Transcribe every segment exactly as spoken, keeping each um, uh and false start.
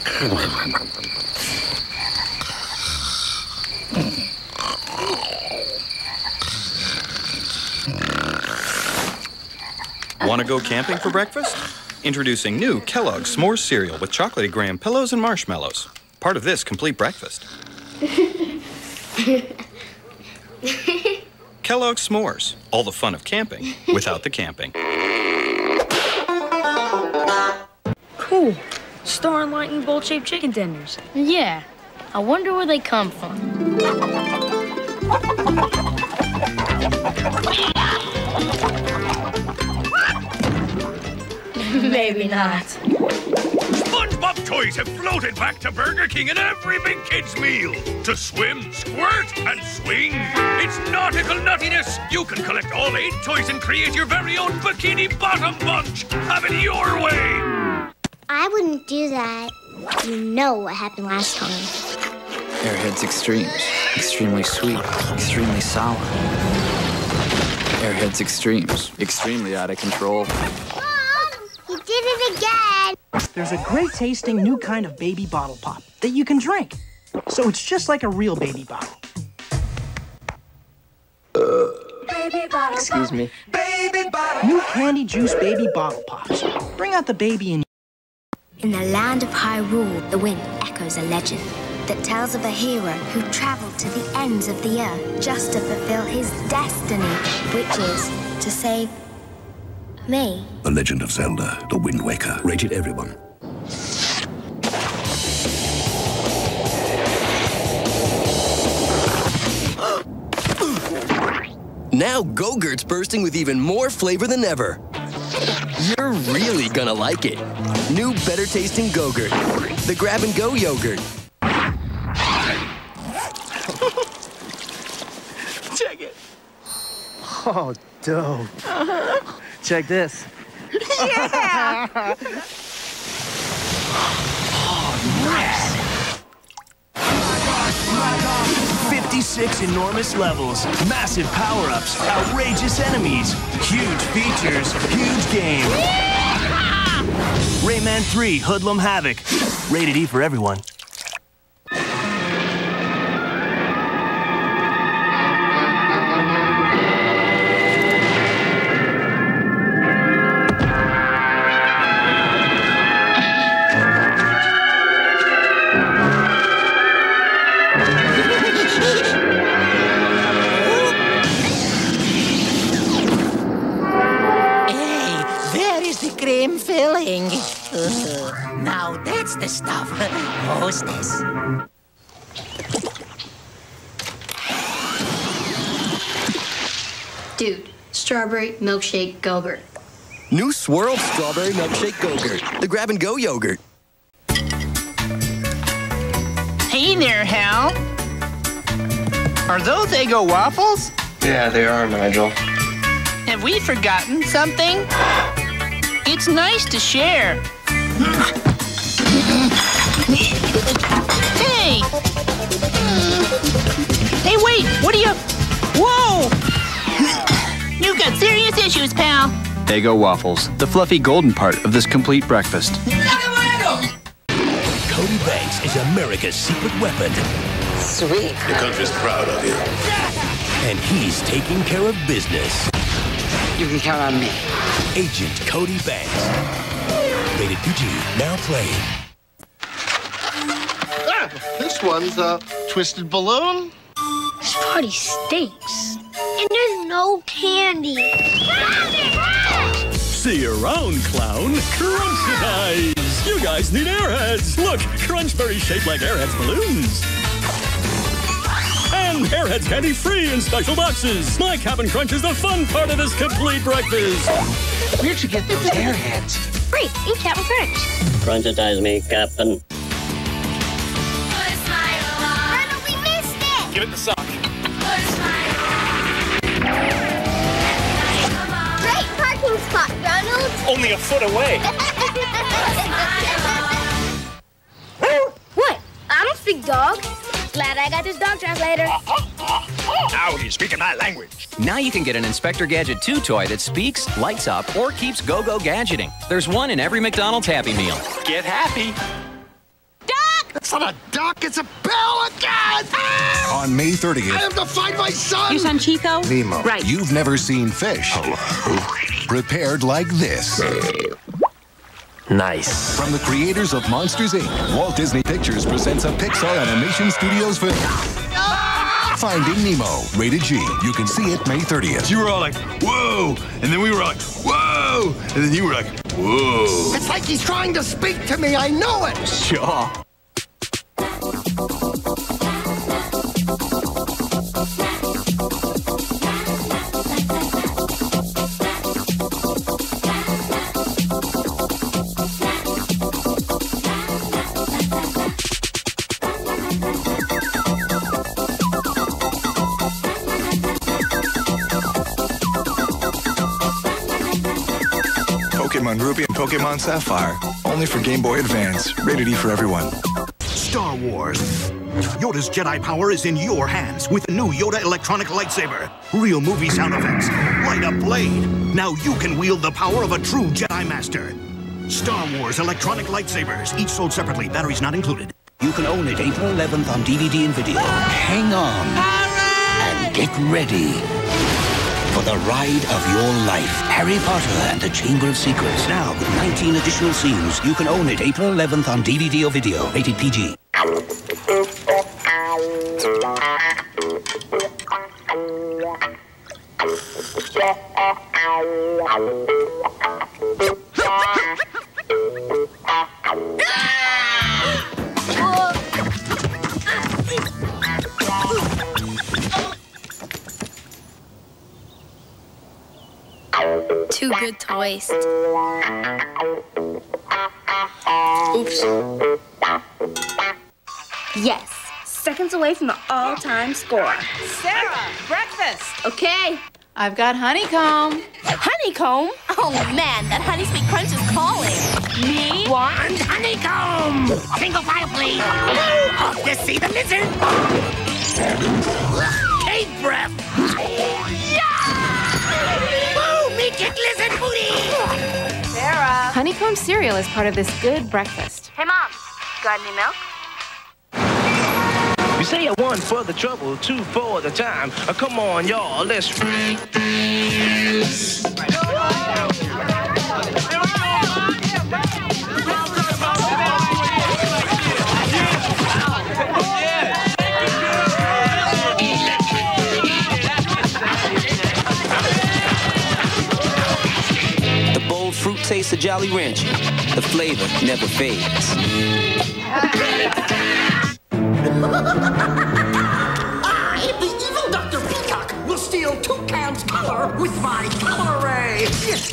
Want to go camping for breakfast? Introducing new Kellogg's S'mores cereal with chocolatey graham pillows and marshmallows. Part of this complete breakfast. Kellogg's S'mores. All the fun of camping without the camping. Cool. Star and lightning bolt-shaped chicken tenders. Yeah. I wonder where they come from. Maybe not. SpongeBob toys have floated back to Burger King in every big kid's meal. To swim, squirt, and swing. It's nautical nuttiness. You can collect all eight toys and create your very own Bikini Bottom Bunch. Have it your way. I wouldn't do that. You know what happened last time. Airheads Extremes. Extremely sweet. Extremely sour. Airheads Extremes. Extremely out of control. You did it again! There's a great tasting new kind of baby bottle pop that you can drink. So it's just like a real baby bottle. Uh, baby bottle Excuse pop. me. Baby bottle. New candy juice baby bottle pops. Bring out the baby in. In the land of Hyrule, the wind echoes a legend that tells of a hero who traveled to the ends of the earth just to fulfill his destiny, which is to save me. The Legend of Zelda, The Wind Waker. Rated everyone. Now Go-Gurt's bursting with even more flavor than ever. You're really gonna like it. New, better-tasting Go-Gurt. The grab-and-go yogurt. Check it. Oh, dope. Check this. Yeah! Oh, nice. fifty-six enormous levels, massive power-ups, outrageous enemies, huge features, huge game. Rayman three Hoodlum Havoc. Rated E for everyone. Cream filling. Uh, now that's the stuff. Hostess. Dude, strawberry milkshake Go-Gurt. New swirled strawberry milkshake Go-Gurt. The grab-and-go yogurt. Hey there, Hal. Are those Eggo waffles? Yeah, they are, Nigel. Have we forgotten something? It's nice to share. Hey! Hey, wait! What are you... Whoa! You've got serious issues, pal. Eggo waffles, the fluffy golden part of this complete breakfast. Cody Banks is America's secret weapon. Sweet. Your country's proud of you. And he's taking care of business. You can count on me. Agent Cody Banks. Rated P G. Now playing. Ah, this one's a twisted balloon. This party stinks. And there's no candy. See you around, clown. Crunchize! You guys need airheads. Look, Crunchberry shaped like airheads balloons. And Airheads candy free in special boxes. My Cap'n Crunch is the fun part of this complete breakfast. Where'd you get those Airheads? Free in Cap'n Crunch. Crunchitize me, Captain. Ronald, we missed it! Give it the sock. Great parking spot, Ronald. Only a foot away. What? I'm a big dog. Glad I got this dog translator. Now he's speaking my language. Now you can get an Inspector Gadget two toy that speaks, lights up, or keeps go-go gadgeting. There's one in every McDonald's Happy Meal. Get happy. It's not a duck, it's a bell again! Ah! On May thirtieth. I have to find my son! Your son Chico? Nemo. Right. You've never seen fish. Hello. Prepared like this. Nice. From the creators of Monsters, Incorporated, Walt Disney Pictures presents a Pixar Animation Studios film. Finding Nemo, rated G. You can see it May thirtieth. You were all like, whoa! And then we were like, whoa! And then you were like, whoa! It's like he's trying to speak to me, I know it! Sure. Pokemon Ruby and Pokemon Sapphire. Only for Game Boy Advance. Rated E for everyone. Star Wars. Yoda's Jedi power is in your hands with the new Yoda electronic lightsaber. Real movie sound effects. Light up blade. Now you can wield the power of a true Jedi Master. Star Wars electronic lightsabers. Each sold separately. Batteries not included. You can own it April eleventh on D V D and video. Hang on. And get ready for the ride of your life. Harry Potter and the Chamber of Secrets. Now with nineteen additional scenes. You can own it April eleventh on D V D or video. Rated P G. Two good toys. Oops. Yes, seconds away from the all-time score. Sarah, breakfast. Okay. I've got honeycomb. Honeycomb? Oh man, that Honey Sweet Crunch is calling. Me? Want honeycomb! Single file, please. Off to see the lizard. Cave breath. Woo! Meet your lizard booty. Sarah. Honeycomb cereal is part of this good breakfast. Hey, Mom, got any milk? You say a one for the trouble, two for the time. Uh, come on, y'all, let's... The bold fruit taste of Jolly Rancher. The flavor never fades. I, the evil Doctor Peacock, will steal Toucan's color with my color ray.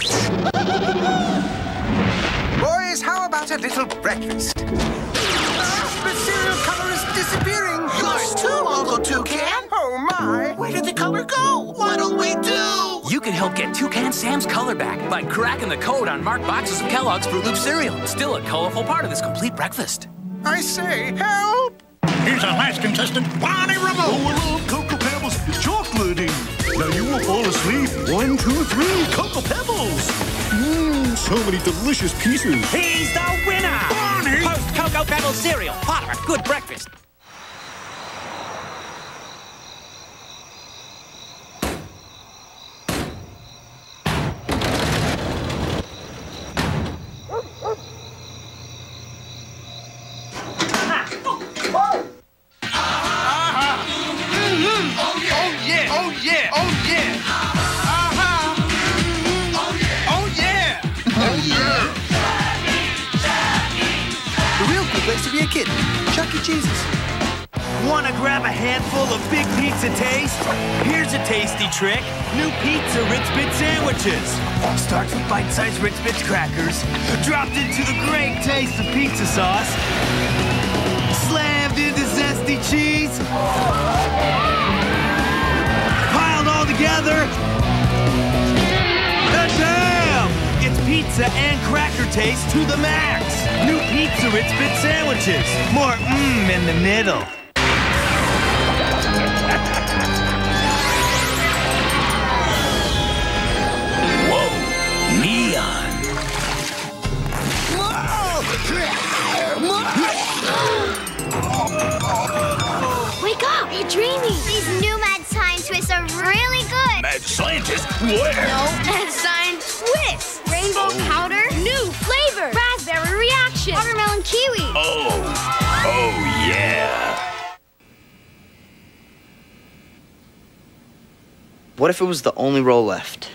Boys, how about a little breakfast? The cereal color is disappearing. Yours too, Uncle Toucan. Oh, my. Where did the color go? What'll we do? You can help get Toucan Sam's color back by cracking the code on marked boxes of Kellogg's Fruit Loop cereal. Still a colorful part of this complete breakfast. I say, help! Here's our last contestant, Bonnie Remote. Oh, I love Cocoa Pebbles. Chocolatey. Now you will fall asleep. One, two, three, Cocoa Pebbles. Mmm, so many delicious pieces. He's the winner! Bonnie! Post Cocoa Pebbles cereal. Part of a good breakfast. Place to be a kid. Chuck E. Cheese's. Want to grab a handful of Big Pizza Taste? Here's a tasty trick. New Pizza Ritz Bit sandwiches. Starts with bite-sized Ritz Bits crackers, dropped into the great taste of pizza sauce, slammed into zesty cheese, piled all together, and bam! It's pizza and cracker taste to the max. New Pizza Ritz Bit sandwiches. More mmm in the middle. Whoa, neon. Wake up! You're dreaming! These new Mad Science Twists are really good! Mad scientist? Where? No, Mad Science Twists! Rainbow Oh. powder, new flavor! Raspberry reaction! Watermelon kiwi! Oh. Oh, yeah. What if it was the only role left?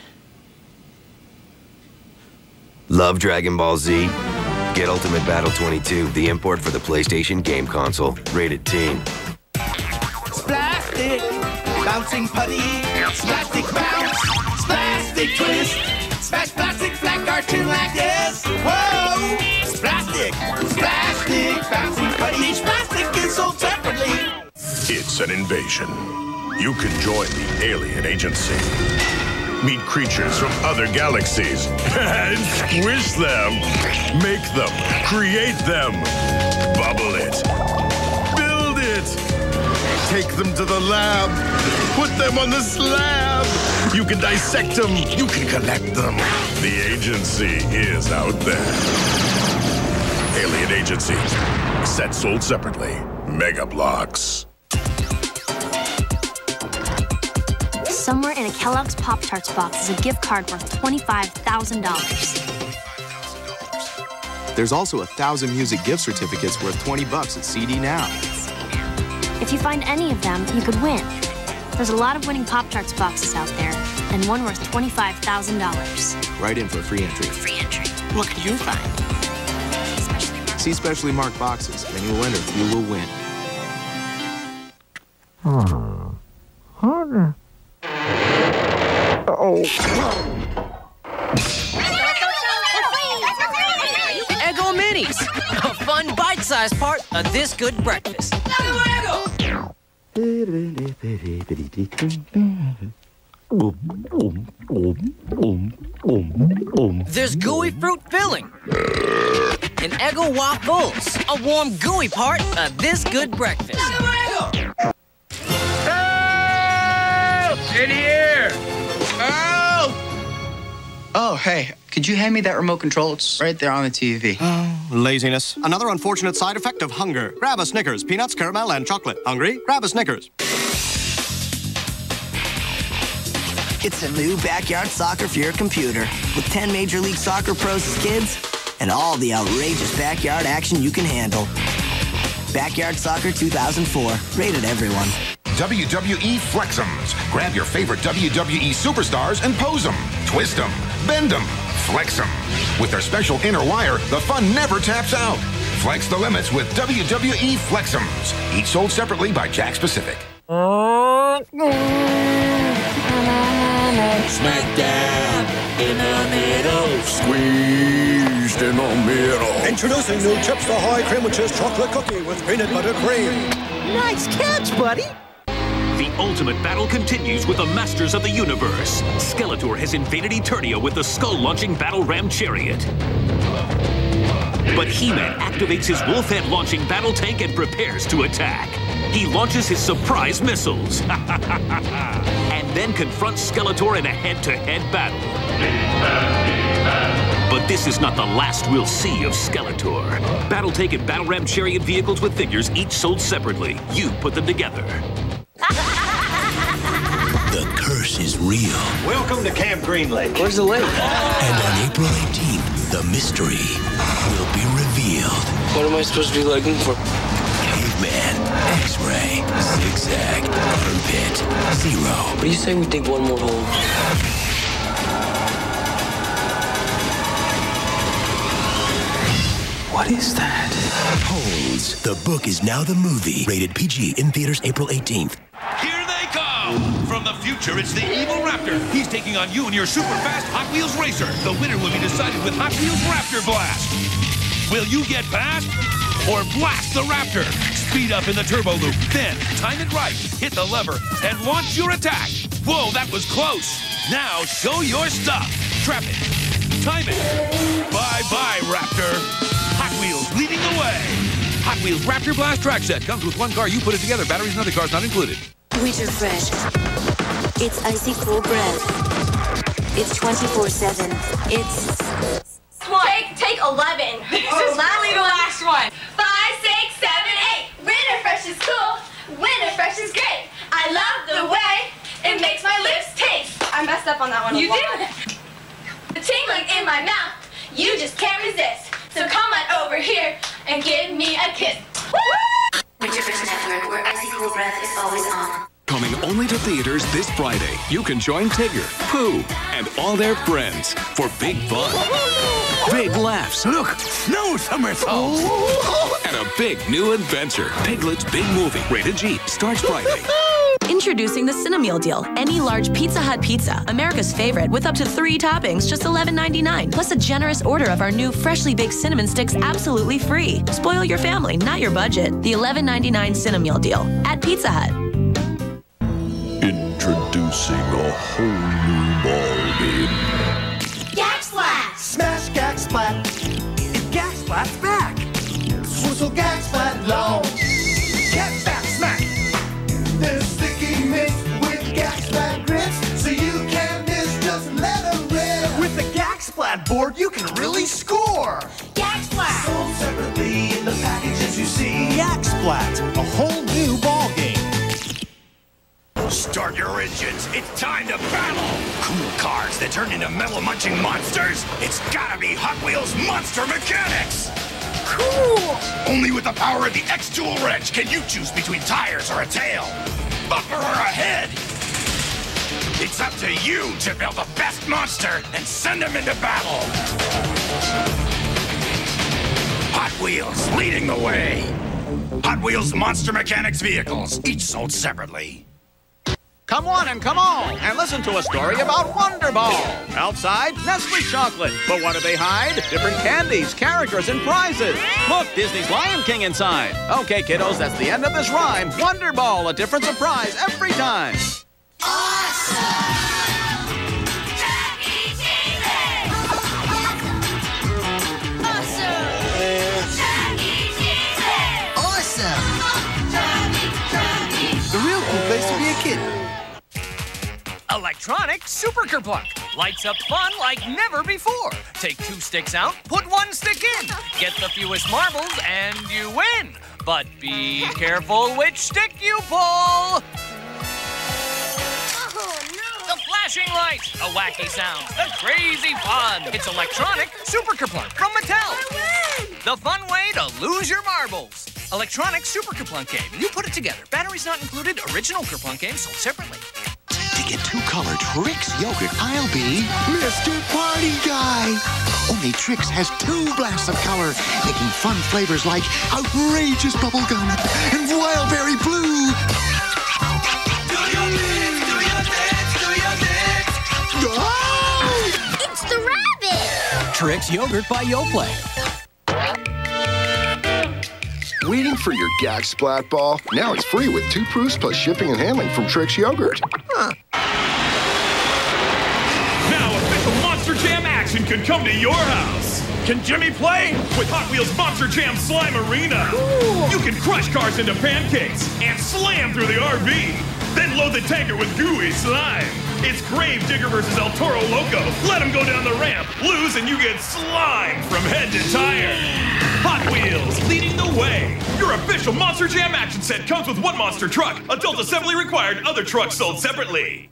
Love Dragon Ball Z? Get Ultimate Battle twenty-two, the import for the PlayStation game console. Rated teen. Splastic, bouncing putty, splastic bounce, splastic twist, smash plastic flat cartoon like this. Whoa! Splastic, splastic, bouncing putty, each plastic is sold separately. It's an invasion. You can join the alien agency. Meet creatures from other galaxies and squish them. Make them. Create them. Bubble it. Build it. Take them to the lab. Put them on the slab. You can dissect them. You can collect them. The agency is out there. Alien Agency. Set sold separately. Mega Blocks. Somewhere in a Kellogg's Pop-Tarts box is a gift card worth twenty-five thousand dollars. There's also a thousand music gift certificates worth twenty bucks at C D Now. If you find any of them, you could win. There's a lot of winning Pop-Tarts boxes out there, and one worth twenty-five thousand dollars. Write in for a free entry. Free entry. What could you find? See specially marked boxes. Many will enter, few will win. Harder. Uh-oh. Eggo Minis, a fun bite-sized part of this good breakfast. There's gooey fruit filling. And Eggo waffles, a warm gooey part of this good breakfast. In here! Oh! Oh, hey, could you hand me that remote control? It's right there on the T V. Oh, laziness. Another unfortunate side effect of hunger. Grab a Snickers, peanuts, caramel, and chocolate. Hungry? Grab a Snickers. It's a new backyard soccer for your computer with ten Major League Soccer pros as kids and all the outrageous backyard action you can handle. Backyard Soccer two thousand four, rated everyone. W W E Flex'ems. Grab your favorite W W E superstars and pose them, twist them, bend them, flex them. With their special inner wire, the fun never taps out. Flex the limits with W W E Flex'ems. Each sold separately by Jack Pacific. Smackdown in the middle. Squeezed in the middle. Introducing new Chips Ahoy Cream with Cheese Chocolate Cookie with peanut butter cream. Nice catch, buddy. The ultimate battle continues with the Masters of the Universe. Skeletor has invaded Eternia with the skull-launching Battle Ram Chariot. But He-Man activates his Wolfhead launching battle tank and prepares to attack. He launches his surprise missiles. And then confronts Skeletor in a head-to-head battle. But this is not the last we'll see of Skeletor. Battle tank and Battle Ram Chariot vehicles with figures each sold separately. You put them together. The curse is real. Welcome to Camp Green Lake. Where's the lake? And on April eighteenth, the mystery will be revealed. What am I supposed to be looking for? Caveman, X-ray, zigzag, burn pit, zero. What do you say we dig one more hole? What is that? Holes. The book is now the movie. Rated P G in theaters April eighteenth. Here they come! From the future, it's the evil Raptor. He's taking on you in your super fast Hot Wheels racer. The winner will be decided with Hot Wheels Raptor Blast. Will you get past or blast the Raptor? Speed up in the turbo loop, then time it right, hit the lever, and launch your attack. Whoa, that was close. Now show your stuff. Trap it. Time it. Bye-bye, Raptor. Hot Wheels leading the way. Hot Wheels Raptor Blast track set comes with one car. You put it together. Batteries and other cars not included. Winter Fresh. It's icy cool breath. It's twenty-four seven. It's... Take, take eleven. This is literally the last one. Five, six, seven, eight. Winter messed up on that one. You a lot. did. The tingling in my mouth, you just can't resist. So come on over here and give me a kiss. Winterfest Network, where icy cool breath is always on. Coming only to theaters this Friday, you can join Tigger, Pooh, and all their friends for big fun, big laughs. Look, snow somersaults, and a big new adventure. Piglet's Big Movie, rated G, starts Friday. Introducing the Cinemeal Deal. Any large Pizza Hut pizza, America's favorite, with up to three toppings, just eleven ninety-nine. Plus a generous order of our new freshly baked cinnamon sticks absolutely free. Spoil your family, not your budget. The eleven ninety-nine Cinemeal Deal at Pizza Hut. Introducing a whole new ball game. Gag Splat! Smash, gag, splat. It's gag, splat's back. Swizzle, gag, splat, long. Get back, smack. There's sticky mix with gag, splat grips, so you can't miss, just let them rip. With the gag, splat board, you can really score. Gag Splat! Sold separately in the packages you see. Gag, splat, a whole new ball game. Start your engines. It's time to battle. Cool cars that turn into metal-munching monsters. It's gotta be Hot Wheels Monster Mechanics. Cool. Only with the power of the X-Tool wrench can you choose between tires or a tail, bumper or a head. It's up to you to build the best monster and send him into battle. Hot Wheels leading the way. Hot Wheels Monster Mechanics vehicles, each sold separately. Come on and come on and listen to a story about Wonder Ball. Outside, Nestle chocolate. But what do they hide? Different candies, characters, and prizes. Look, Disney's Lion King inside. Okay, kiddos, that's the end of this rhyme. Wonder Ball, a different surprise every time. The real cool place to be a kid. Electronic Super Kerplunk. Lights up fun like never before. Take two sticks out, put one stick in. Get the fewest marbles and you win. But be careful which stick you pull. The flashing light, the wacky sounds, the crazy fun. It's Electronic Super Kerplunk from Mattel. The fun way to lose your marbles. Electronic Super Kerplunk game. You put it together. Batteries not included. Original Kerplunk game sold separately. To get two-color Trix yogurt, I'll be Mister Party Guy. Only Trix has two blasts of color, making fun flavors like outrageous bubblegum and wildberry blue. Do your dance, do your dance, do your dance. Oh! It's the rabbit! Trix yogurt by Yoplait. Waiting for your Gag Splat Ball? Now it's free with two proofs plus shipping and handling from Trix Yogurt. Huh. Now official Monster Jam action can come to your house. Can Jimmy play? With Hot Wheels Monster Jam Slime Arena. Cool. You can crush cars into pancakes and slam through the R V. Then load the tanker with gooey slime. It's Grave Digger versus El Toro Loco. Let him go down the ramp, lose, and you get slime from head to tire. Hot Wheels, leading the way. Your official Monster Jam action set comes with one monster truck. Adult assembly required, other trucks sold separately.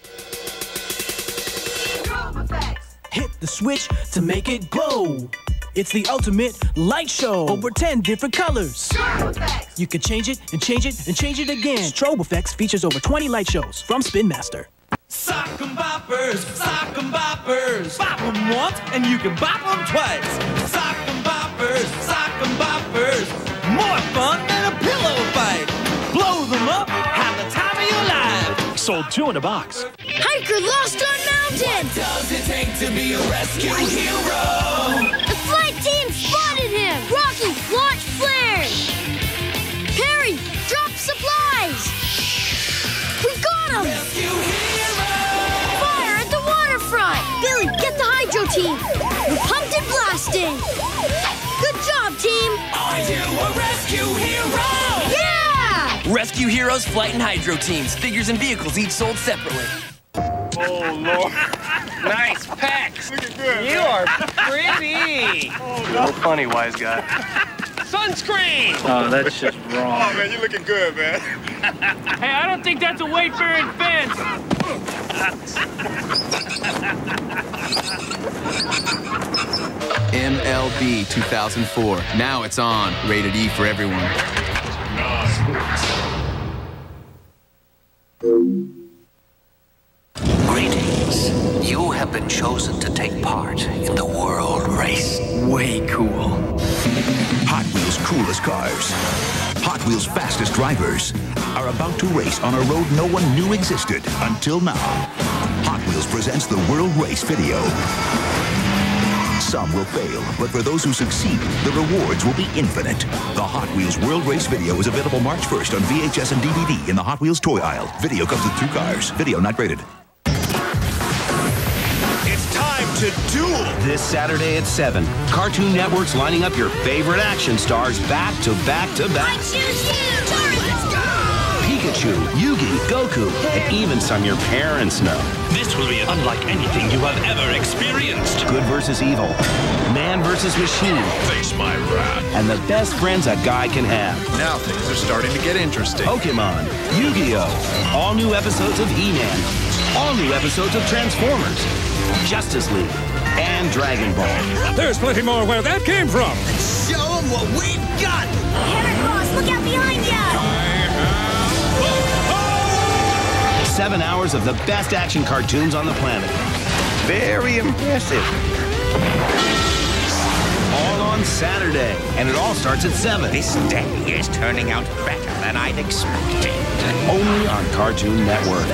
Hit the switch to make it glow. It's the ultimate light show. Over ten different colors. You can change it and change it and change it again. Strobe Effects features over twenty light shows from Spin Master. Sock 'em boppers, sock 'em boppers. Bop 'em once and you can bop 'em twice. Sock 'em boppers, sock 'em boppers. More fun than a pillow fight. Blow them up, have the time of your life. Sold two in a box. Hiker lost on mountain! What does it take to be a rescue hero? The flight team spotted him! Rocky, launch flares! Perry, drop supplies! We got him! Rescue hero! Fire at the waterfront! Billy, get the hydro team! We're pumped and blasting! Good job, team! Are you a rescue hero? Yeah! Rescue Heroes Flight and Hydro Teams. Figures and vehicles each sold separately. Oh, Lord. Nice pecs. Looking good, You man. are pretty. Oh, no. funny, wise guy. Sunscreen! Oh, that's just wrong. Oh, man, you're looking good, man. Hey, I don't think that's a weight-bearing fence. M L B two thousand four. Now it's on. Rated E for everyone. Greetings. You have been chosen to take part in the world race. Way cool. Hot Wheels' coolest cars, Hot Wheels' fastest drivers are about to race on a road no one knew existed until now. Hot Wheels presents the World Race video. Some will fail, but for those who succeed, the rewards will be infinite. The Hot Wheels World Race video is available March first on V H S and D V D in the Hot Wheels toy aisle. Video comes with two cars. Video not rated. It's time to duel! This Saturday at seven, Cartoon Network's lining up your favorite action stars back to back to back. I choose you! Tori, let's go! Pikachu, Yugi, Goku, and even some your parents know. This will be unlike anything you have ever experienced. Good versus evil, man versus machine. Face my wrath. And the best friends a guy can have. Now things are starting to get interesting. Pokemon, Yu-Gi-Oh! All new episodes of He-Man. All new episodes of Transformers, Justice League, and Dragon Ball. There's plenty more where that came from. Show them what we've got! Heracross, look out behind you! Seven hours of the best action cartoons on the planet. Very impressive. All on Saturday, and it all starts at seven. This day is turning out better than I'd expected. Only on Cartoon Network.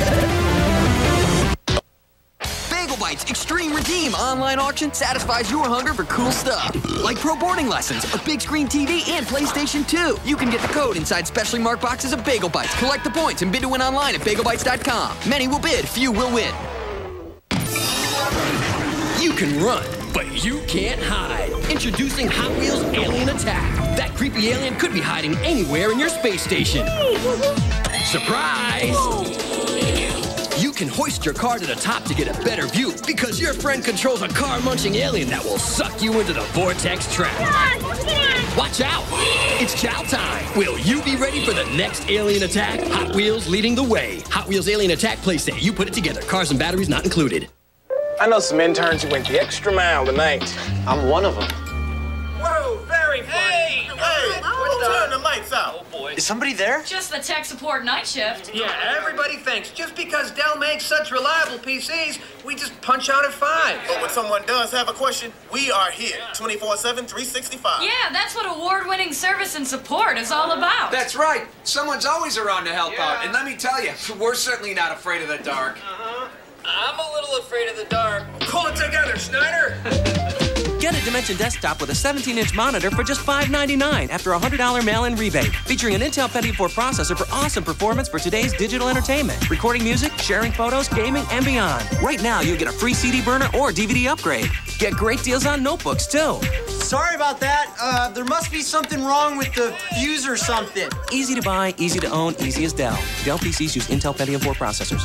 Bagel Bites Extreme Redeem online auction satisfies your hunger for cool stuff. Like pro boarding lessons, a big screen T V, and PlayStation two. You can get the code inside specially marked boxes of Bagel Bites. Collect the points and bid to win online at bagel bites dot com. Many will bid, few will win. You can run, but you can't hide. Introducing Hot Wheels Alien Attack. That creepy alien could be hiding anywhere in your space station. Surprise! You can hoist your car to the top to get a better view because your friend controls a car-munching alien that will suck you into the vortex trap. Watch out! It's chow time. Will you be ready for the next alien attack? Hot Wheels leading the way. Hot Wheels Alien Attack Playstate. You put it together. Cars and batteries not included. I know some interns who went the extra mile tonight. I'm one of them. Whoa, very funny. Hey, hey, what's turn the lights out? Oh, boy. Is somebody there? Just the tech support night shift. Yeah, everybody thinks just because Dell makes such reliable P Cs, we just punch out at five. But when someone does have a question, we are here twenty-four seven, three sixty-five. Yeah, that's what award-winning service and support is all about. That's right. Someone's always around to help Yeah. out. And let me tell you, we're certainly not afraid of the dark. Uh-huh. I'm a little afraid of the dark. Pull it together, Schneider. Get a Dimension desktop with a seventeen inch monitor for just five ninety-nine after a one hundred dollar mail-in rebate. Featuring an Intel Pentium four processor for awesome performance for today's digital entertainment. Recording music, sharing photos, gaming, and beyond. Right now, you'll get a free C D burner or D V D upgrade. Get great deals on notebooks, too. Sorry about that. Uh, there must be something wrong with the fuse or something. Easy to buy, easy to own, easy as Dell. Dell P Cs use Intel Pentium four processors.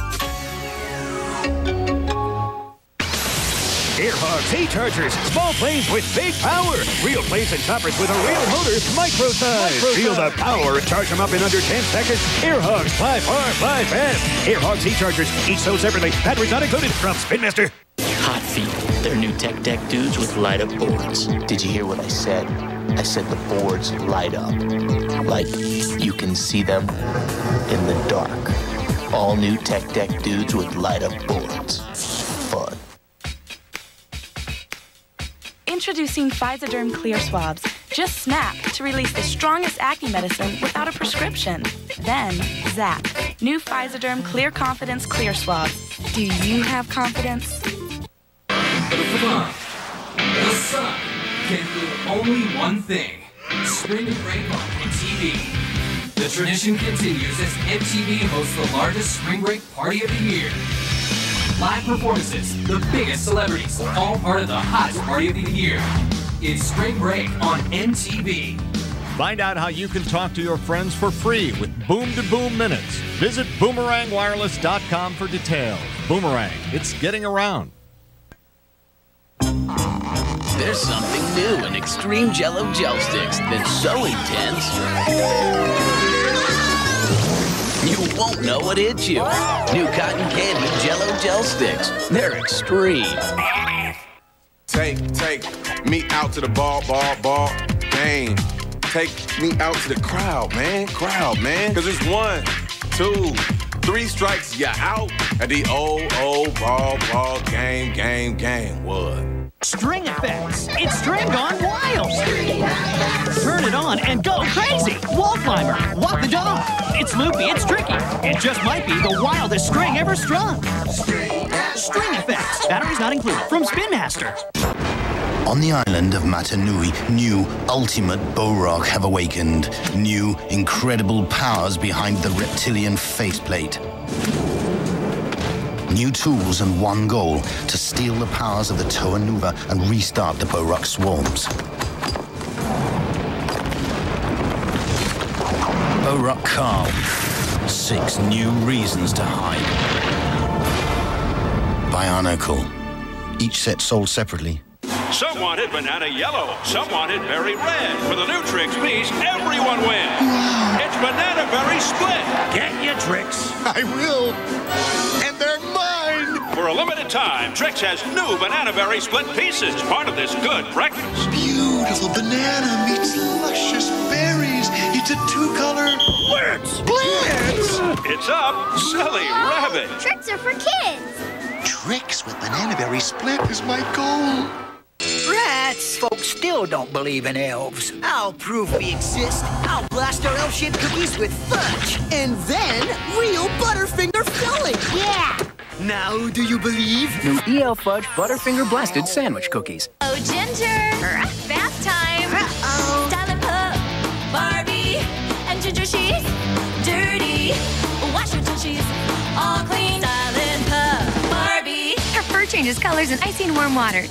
Airhawks A-Chargers, small planes with big power. Real planes and choppers with a real motor, micro-size. Feel the power and charge them up in under ten seconds. Airhawks, fly far, fly fast. Airhawks A-Chargers, each sold separately. Batteries not included from Spin Master. Hot Feet, they're new tech deck dudes with light-up boards. Did you hear what I said? I said the boards light up. Like you can see them in the dark. All new tech deck dudes with light-up boards. Fun. Introducing Physoderm Clear Swabs. Just snap to release the strongest acne medicine without a prescription. Then, zap. New Physoderm Clear Confidence Clear Swabs. Do you have confidence? Come on. The sun can do only one thing. Spring break on M T V. The tradition continues as M T V hosts the largest spring break party of the year. Live performances, the biggest celebrities, all part of the hottest party of the year. It's Spring Break on M T V. Find out how you can talk to your friends for free with Boom to Boom Minutes. Visit boomerang wireless dot com for details. Boomerang, it's getting around. There's something new in Extreme Jell-O Gel Sticks that's so intense, you won't know what hit you. New cotton candy Jell-O gel sticks. They're extreme. Take, take me out to the ball, ball, ball game. Take me out to the crowd, man, crowd, man. Cause it's one, two, three strikes, you're out at the old, old ball, ball game, game, game. What? String effects. It's string gone wild. Turn it on and go crazy. Wall climber. Walk the dog. It's loopy. It's tricky. It just might be the wildest string ever strung. String effects. Batteries not included. From Spin Master. On the island of Matanui, new ultimate Bohrok have awakened. New incredible powers behind the reptilian faceplate. New tools and one goal, to steal the powers of the Toa Nuva and restart the Bohrok swarms. Bohrok Calm. Six new reasons to hide. Bionicle. Each set sold separately. Some wanted banana yellow, some wanted berry red. For the new Trix piece, everyone wins. It's Banana Berry Split. Get your Trix. I will. And they're mine. For a limited time, Trix has new Banana Berry Split pieces, part of this good breakfast. Beautiful banana meets luscious berries. It's a two-color Blitz. Blitz. It's up, silly rabbit. Tricks are for kids. Trix with Banana Berry Split is my goal. Rats! Folks still don't believe in elves. I'll prove we exist. I'll blast our elf-shaped cookies with fudge. And then, real Butterfinger filling. Yeah! Now, do you believe? New E L Fudge Butterfinger Blasted Sandwich Cookies. Oh, Ginger! Bath time! Uh-oh! Styling Pup! Barbie! And Ginger she's dirty! Wash your dishes all clean! Styling Pup! Barbie! Her fur changes colors in icy and warm water.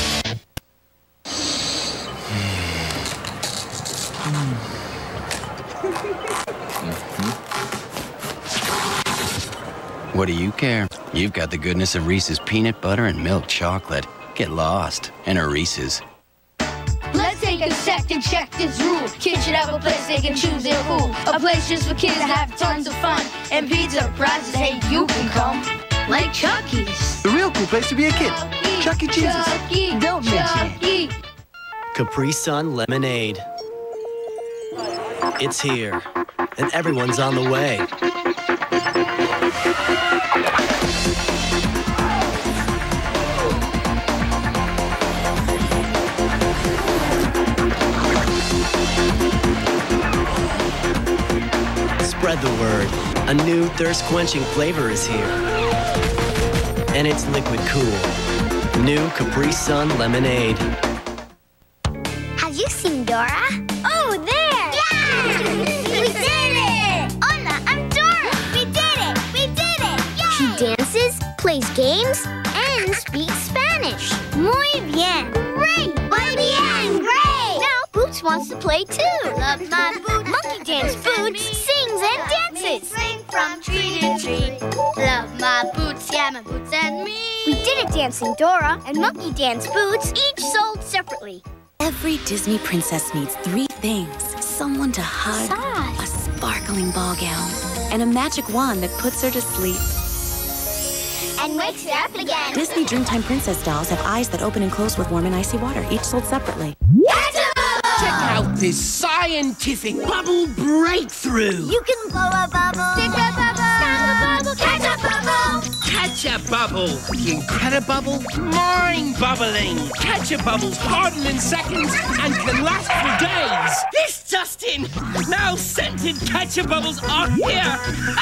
What do you care? You've got the goodness of Reese's peanut butter and milk chocolate. Get lost in a Reese's. Let's take a sec to check this rule. Kids should have a place they can choose their food. A place just for kids to have tons of fun. And pizza prizes, hey, you can come. Like Chucky's. The real cool place to be a kid. Chuck E. Cheese's. Chucky, Don't mention Chucky. it. Capri Sun Lemonade. It's here, and everyone's on the way. Spread the word. A new thirst-quenching flavor is here. And it's liquid cool. New Capri Sun Lemonade. Have you seen Dora? Oh, there! Yeah! We did it! Anna, I'm Dora! We did it! We did it! Yay! She dances, plays games, and speaks Spanish. Muy bien! Great! Muy bien! Great! Now, Boots wants to play too. Love my boots. Monkey Dance Boots sings and dances. Swing from tree to tree. Love my boots, yeah, my boots and me. We did it, Dancing Dora, and Monkey Dance Boots, each sold separately. Every Disney princess needs three things. Someone to hug, Sigh. a sparkling ball gown, and a magic wand that puts her to sleep. And wakes her up again. Disney Dreamtime Princess dolls have eyes that open and close with warm and icy water, each sold separately. Check out this scientific bubble breakthrough. You can blow a bubble, stick a bubble, snap a bubble, catch a bubble. Catch a bubble. The Incredibubble, mind-bubbling. Catch a bubble's harden in seconds and can last for days. This just in. Now scented catch a bubbles are here.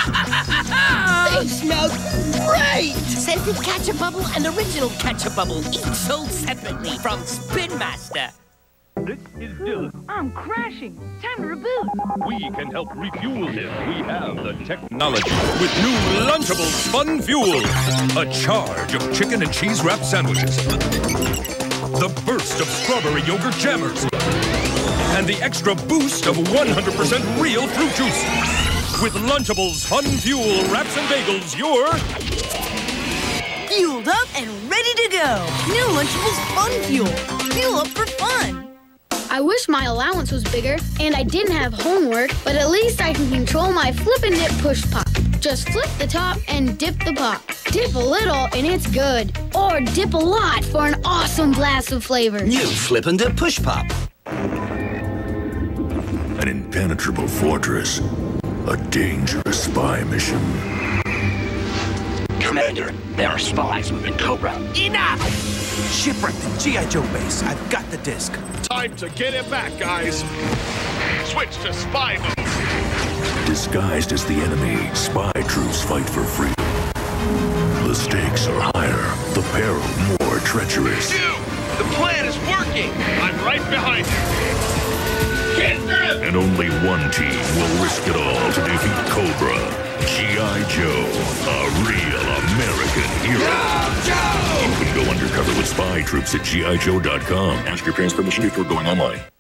They smell great. Scented catch a bubble and original catch a bubble, each sold separately from Spin Master. This is Dylan. I'm crashing. Time to reboot. We can help refuel him. We have the technology with new Lunchables Fun Fuel. A charge of chicken and cheese wrap sandwiches. The burst of strawberry yogurt jammers. And the extra boost of one hundred percent real fruit juice. With Lunchables Fun Fuel wraps and bagels, you're fueled up and ready to go. New Lunchables Fun Fuel. Fuel up for fun. I wish my allowance was bigger and I didn't have homework, but at least I can control my flip and dip push pop. Just flip the top and dip the pop. Dip a little and it's good. Or dip a lot for an awesome blast of flavor. New Flip and Dip Push Pop. An impenetrable fortress. A dangerous spy mission. Commander, there are spies within Cobra. Enough! Shipwrecked the G I. Joe base. I've got the disc. Time to get it back, guys. Switch to spy mode. Disguised as the enemy, spy troops fight for freedom. The stakes are higher, the peril more treacherous. You! The plan is working! I'm right behind you. Get them! And only one team will risk it all to defeat Cobra. G I. Joe, a real American hero. You can go undercover with spy troops at G I Joe dot com. Ask your parents' permission before going online.